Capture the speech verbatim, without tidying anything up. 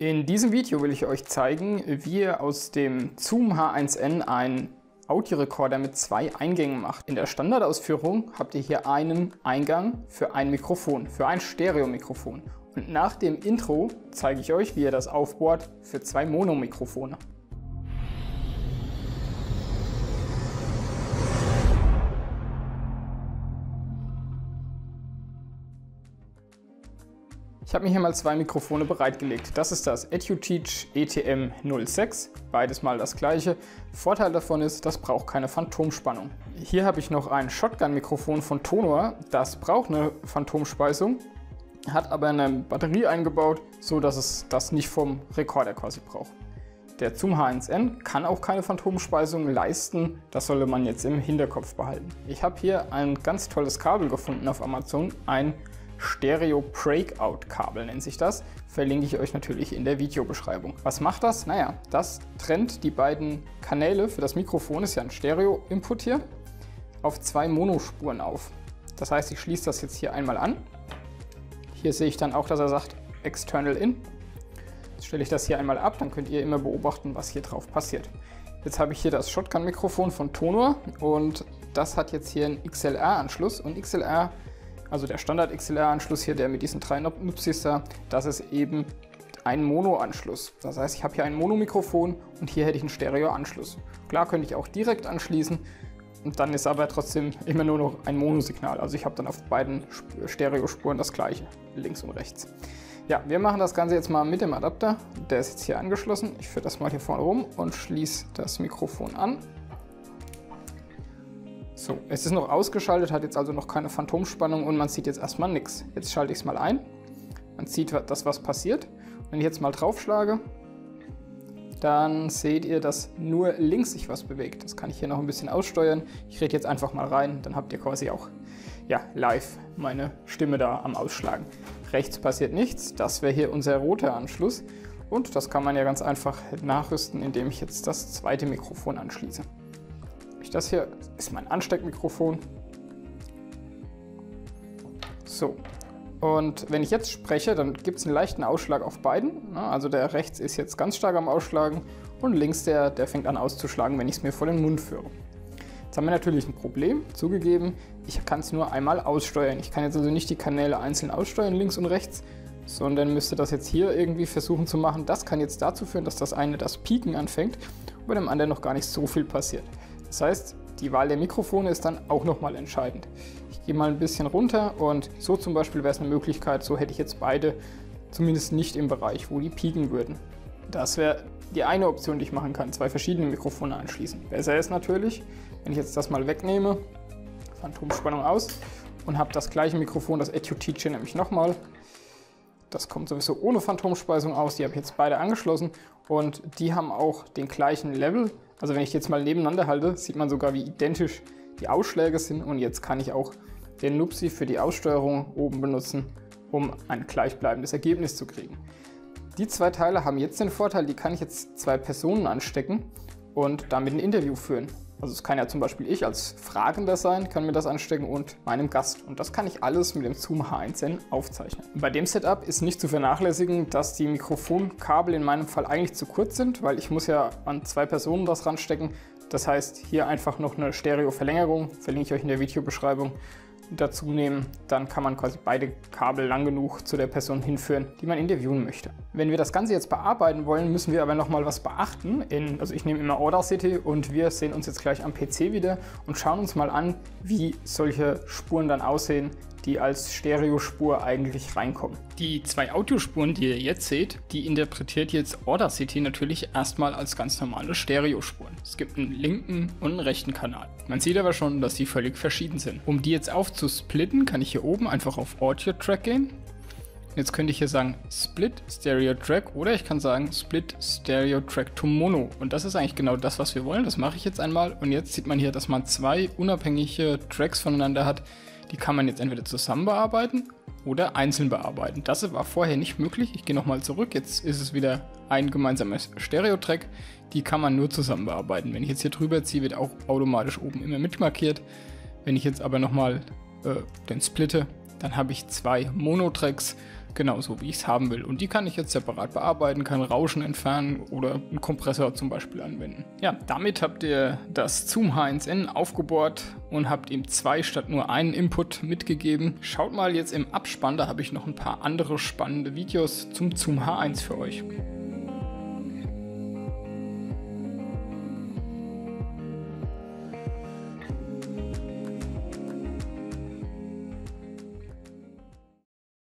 In diesem Video will ich euch zeigen, wie ihr aus dem Zoom H eins N einen Audiorekorder mit zwei Eingängen macht. In der Standardausführung habt ihr hier einen Eingang für ein Mikrofon, für ein Stereo-Mikrofon. Und nach dem Intro zeige ich euch, wie ihr das aufbohrt für zwei Mono-Mikrofone. Ich habe mir hier mal zwei Mikrofone bereitgelegt. Das ist das EduTeach E T M null sechs, beides mal das gleiche. Vorteil davon ist, das braucht keine Phantomspannung. Hier habe ich noch ein Shotgun-Mikrofon von Tonor. Das braucht eine Phantomspeisung, hat aber eine Batterie eingebaut, so dass es das nicht vom Rekorder quasi braucht. Der Zoom H eins N kann auch keine Phantomspeisung leisten, das sollte man jetzt im Hinterkopf behalten. Ich habe hier ein ganz tolles Kabel gefunden auf Amazon, ein Stereo Breakout Kabel nennt sich das, verlinke ich euch natürlich in der Videobeschreibung. Was macht das? Naja, das trennt die beiden Kanäle für das Mikrofon, ist ja ein Stereo-Input hier, auf zwei Monospuren auf. Das heißt, ich schließe das jetzt hier einmal an. Hier sehe ich dann auch, dass er sagt External In. Jetzt stelle ich das hier einmal ab, dann könnt ihr immer beobachten, was hier drauf passiert. Jetzt habe ich hier das Shotgun-Mikrofon von Tonor und das hat jetzt hier einen X L R-Anschluss und X L R, also der Standard-X L R-Anschluss hier, der mit diesen drei Nupsis da, das ist eben ein Mono-Anschluss. Das heißt, ich habe hier ein Mono-Mikrofon und hier hätte ich einen Stereo-Anschluss. Klar könnte ich auch direkt anschließen und dann ist aber trotzdem immer nur noch ein Mono-Signal. Also ich habe dann auf beiden Stereospuren das gleiche, links und rechts. Ja, wir machen das Ganze jetzt mal mit dem Adapter. Der ist jetzt hier angeschlossen. Ich führe das mal hier vorne rum und schließe das Mikrofon an. So, es ist noch ausgeschaltet, hat jetzt also noch keine Phantomspannung und man sieht jetzt erstmal nichts. Jetzt schalte ich es mal ein. Man sieht, dass was passiert. Wenn ich jetzt mal draufschlage, dann seht ihr, dass nur links sich was bewegt. Das kann ich hier noch ein bisschen aussteuern. Ich rede jetzt einfach mal rein, dann habt ihr quasi auch ja, live meine Stimme da am Ausschlagen. Rechts passiert nichts, das wäre hier unser roter Anschluss. Und das kann man ja ganz einfach nachrüsten, indem ich jetzt das zweite Mikrofon anschließe. Das hier ist mein Ansteckmikrofon. So, und wenn ich jetzt spreche, dann gibt es einen leichten Ausschlag auf beiden. Also der rechts ist jetzt ganz stark am Ausschlagen und links der, der fängt an auszuschlagen, wenn ich es mir vor den Mund führe. Jetzt haben wir natürlich ein Problem, zugegeben, ich kann es nur einmal aussteuern. Ich kann jetzt also nicht die Kanäle einzeln aussteuern, links und rechts, sondern müsste das jetzt hier irgendwie versuchen zu machen. Das kann jetzt dazu führen, dass das eine das Pieken anfängt und bei dem anderen noch gar nicht so viel passiert. Das heißt, die Wahl der Mikrofone ist dann auch nochmal entscheidend. Ich gehe mal ein bisschen runter und so zum Beispiel wäre es eine Möglichkeit, so hätte ich jetzt beide zumindest nicht im Bereich, wo die pieken würden. Das wäre die eine Option, die ich machen kann, zwei verschiedene Mikrofone anschließen. Besser ist natürlich, wenn ich jetzt das mal wegnehme, Phantomspannung aus und habe das gleiche Mikrofon, das EduTeach hier nämlich nochmal. Das kommt sowieso ohne Phantomspeisung aus, die habe ich jetzt beide angeschlossen und die haben auch den gleichen Level. Also wenn ich die jetzt mal nebeneinander halte, sieht man sogar, wie identisch die Ausschläge sind und jetzt kann ich auch den Nupsi für die Aussteuerung oben benutzen, um ein gleichbleibendes Ergebnis zu kriegen. Die zwei Teile haben jetzt den Vorteil, die kann ich jetzt zwei Personen anstecken und damit ein Interview führen. Also es kann ja zum Beispiel ich als Fragender sein, kann mir das anstecken und meinem Gast. Und das kann ich alles mit dem Zoom H eins N aufzeichnen. Bei dem Setup ist nicht zu vernachlässigen, dass die Mikrofonkabel in meinem Fall eigentlich zu kurz sind, weil ich muss ja an zwei Personen das ranstecken. Das heißt, hier einfach noch eine Stereo-Verlängerung, verlinke ich euch in der Videobeschreibung, dazu nehmen, dann kann man quasi beide Kabel lang genug zu der Person hinführen, die man interviewen möchte. Wenn wir das Ganze jetzt bearbeiten wollen, müssen wir aber nochmal was beachten. In, also ich nehme immer Audacity und wir sehen uns jetzt gleich am P C wieder und schauen uns mal an, wie solche Spuren dann aussehen, die als Stereospur eigentlich reinkommen. Die zwei Audiospuren, die ihr jetzt seht, die interpretiert jetzt Audacity natürlich erstmal als ganz normale Stereospuren. Es gibt einen linken und einen rechten Kanal. Man sieht aber schon, dass die völlig verschieden sind. Um die jetzt aufzusplitten, kann ich hier oben einfach auf Audio Track gehen. Jetzt könnte ich hier sagen Split Stereo Track oder ich kann sagen Split Stereo Track to Mono. Und das ist eigentlich genau das, was wir wollen. Das mache ich jetzt einmal. Und jetzt sieht man hier, dass man zwei unabhängige Tracks voneinander hat. Die kann man jetzt entweder zusammen bearbeiten oder einzeln bearbeiten. Das war vorher nicht möglich. Ich gehe nochmal zurück. Jetzt ist es wieder ein gemeinsames Stereo-Track. Die kann man nur zusammen bearbeiten. Wenn ich jetzt hier drüber ziehe, wird auch automatisch oben immer mitmarkiert. Wenn ich jetzt aber nochmal äh, den splitte, dann habe ich zwei Mono-Tracks, genauso wie ich es haben will. Und die kann ich jetzt separat bearbeiten, kann Rauschen entfernen oder einen Kompressor zum Beispiel anwenden. Ja, damit habt ihr das Zoom H eins N aufgebohrt und habt ihm zwei statt nur einen Input mitgegeben. Schaut mal jetzt im Abspann, da habe ich noch ein paar andere spannende Videos zum Zoom H eins für euch.